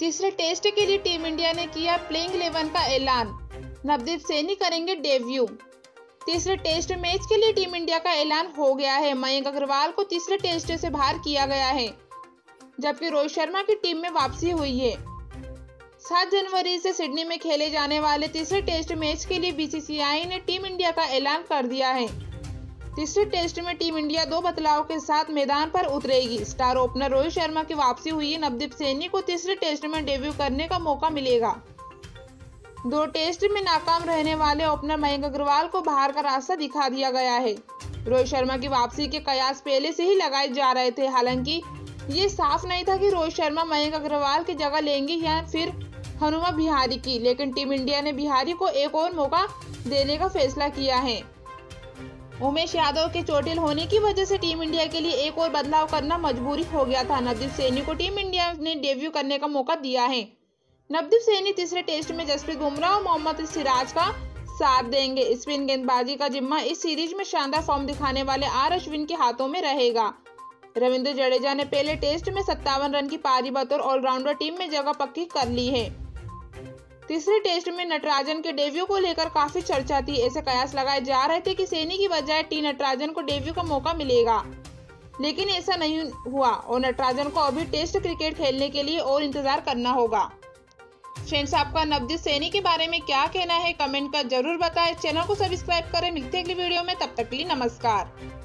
तीसरे टेस्ट के लिए टीम इंडिया ने किया प्लेइंग 11 का ऐलान। नवदीप सैनी करेंगे डेब्यू। तीसरे टेस्ट मैच के लिए टीम इंडिया का ऐलान हो गया है। मयंक अग्रवाल को तीसरे टेस्ट से बाहर किया गया है, जबकि रोहित शर्मा की टीम में वापसी हुई है। 7 जनवरी से सिडनी में खेले जाने वाले तीसरे टेस्ट मैच के लिए बीसीसीआई ने टीम इंडिया का ऐलान कर दिया है। तीसरे टेस्ट में टीम इंडिया 2 बदलाव के साथ मैदान पर उतरेगी। स्टार ओपनर रोहित शर्मा की वापसी हुई है। नवदीप सैनी को तीसरे टेस्ट में डेब्यू करने का मौका मिलेगा। 2 टेस्ट में नाकाम रहने वाले ओपनर मयंक अग्रवाल को बाहर का रास्ता दिखा दिया गया है। रोहित शर्मा की वापसी के कयास पहले से ही लगाए जा रहे थे। हालांकि ये साफ नहीं था कि रोहित शर्मा मयंक अग्रवाल की जगह लेंगे या फिर हनुमा विहारी की, लेकिन टीम इंडिया ने विहारी को एक और मौका देने का फैसला किया है। उमेश यादव के चोटिल होने की वजह से टीम इंडिया के लिए एक और बदलाव करना मजबूरी हो गया था। नवदीप सैनी को टीम इंडिया ने डेब्यू करने का मौका दिया है। नवदीप सैनी तीसरे टेस्ट में जसप्रीत बुमराह और मोहम्मद सिराज का साथ देंगे। स्पिन गेंदबाजी का जिम्मा इस सीरीज में शानदार फॉर्म दिखाने वाले आर अश्विन के हाथों में रहेगा। रविंद्र जडेजा ने पहले टेस्ट में 57 रन की पारी बतौर ऑलराउंडर टीम में जगह पक्की कर ली है। तीसरे टेस्ट में नटराजन के डेब्यू को लेकर काफी चर्चा थी। ऐसे कयास लगाए जा रहे थे कि सैनी की बजाय टी नटराजन को डेब्यू का मौका मिलेगा, लेकिन ऐसा नहीं हुआ और नटराजन को अभी टेस्ट क्रिकेट खेलने के लिए और इंतजार करना होगा। फ्रेंड्स, आपका नवदीप सैनी के बारे में क्या कहना है, कमेंट कर जरूर बताएं। चैनल को सब्सक्राइब करें। मिलते हैं अगली वीडियो में, तब तक के लिए नमस्कार।